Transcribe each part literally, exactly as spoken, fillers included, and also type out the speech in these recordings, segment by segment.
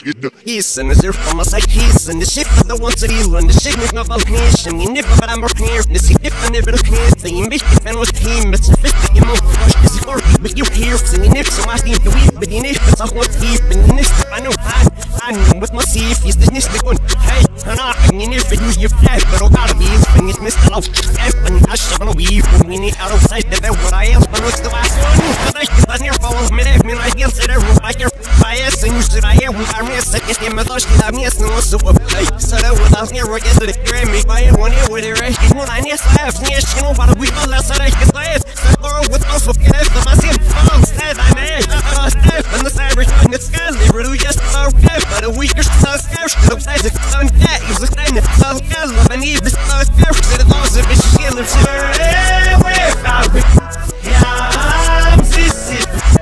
He's in the zero from a side, he's in the ship of the ones that he'll and the signal of a nation. You never, but I'm more clear. The sea, if I never look here, the image and was team, it's a fifty, you know, is it or but you hear, singing if so I need the week, but in it, it's a whole deep, and in this, I know I, I know with my sea, if he's the next one. Hey, and I, and in if it was your flag, but I gotta be, and it's Mister Love, and I shall weave, when we need out of sight, that what I am, but what's the last one? But I get near follow me, I mean, I guess that everyone, I hear, I ask, and you should I am, I miss it, it's him, I thought I miss, no, so, hey, so that was out here, I guess that it ran me by one year with it, right? When I need slaps, near, you know, but we all less, I guess I ask, so far with us, of gas, the massive, oh, stand, I made, uh, step, and the cyber, and the skies, they really just are, but a weaker, so scarce, the size of sun, cat, it was a kind of so gas, I need this, so scarce, that it was a bitch, she lives here, where found me, yeah, I'm sissy,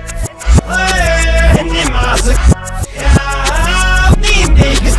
and in my sick, yeah, I'm being niggas,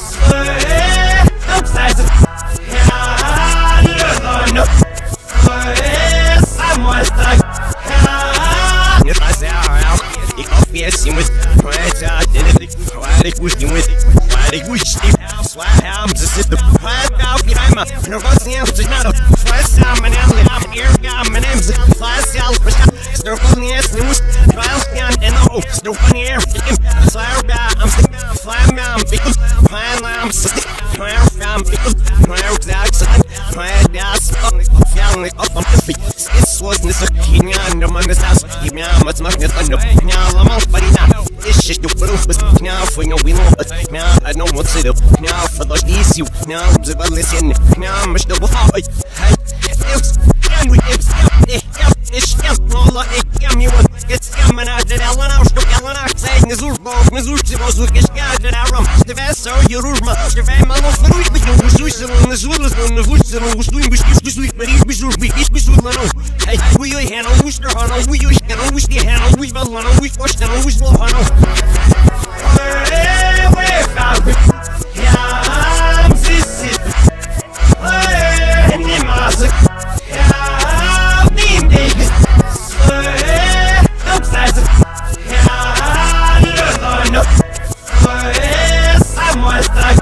I'm sizing, yeah, you're the no, someone's like, yeah, if I say, ik hoop je zien met kwijt uit in het waar ik moest doen met waar ik moest niet zwaar hem ze zit de kwijt out behind me en er was niet eens naar de first time and I'm like I'm here got my name's flash out for stir from the ass news trials can and oh stir from the air fire back I'm sick fly man because fine I'm sick fire from because fire exact fire gas family up on the feet it's was this a king and the man is house give me how much money I know now I'm out, but now it's just your proof. But now for no we know, but now I know what's it up. Now for those these you now the listen. Now I'm still high. Hey, it's can we it's it's just all like it me one. It's coming out that Ellen out, the Ellen out saying is urbo, is urbo, was with this guy that I rum. The best so you're urma. The very man of the week, but you was using on the Zulus on the woods and was doing this this week, but he's bizarre, he's bizarre. Hey, we handle Worcester, we handle we handle we will we first and always will handle. Where found me? Yeah, I'm sissy. And in my sick. Yeah, I'm being niggas. I'm sizing. Yeah, you're the no. Someone's like.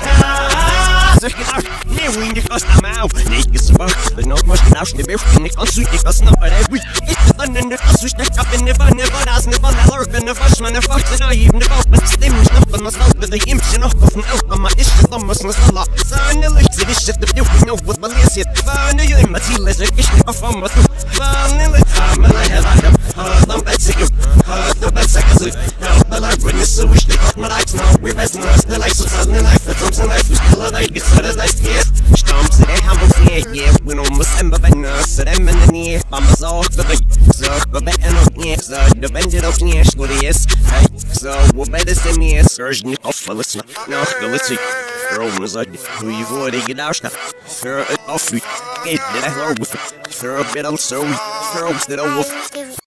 Nee, we niet als naar mij. Nee, ik is wacht. De nood was nou snel weer. En ik kan zoeken, ik kan snappen. Ik is dan in de kast. Dus ik heb in de van de van als de van de lorg. Ben de vast, maar de vast. En hij heeft de vast. Met stem is nog van de stad. Met de imps nog van elke. Maar is het dan maar snel sala. Zijn de licht. Dit is het de beeld. Ik know wat wel is het. Van de jullie. Maar ziel is er. Ik niet af van wat toe. Van de licht. Ga me naar hem. Hard dan bed zich. Hard dan bed zich. Help the life. When you so wish they got my lights now. We're best in us. The lights of sudden life. The thumbs in life. We still a light. It's better than yes. Stamps in a humble fear, yeah, we know Musemba by nurse, so them in the near, Bama's off the big, so go back and up near, so the bended up near, what he is, hey, so we'll better send me a surgeon off for listener, no, the little girl was like, who you've already get out, throw it off, get that over, throw a bit on so, throw it over.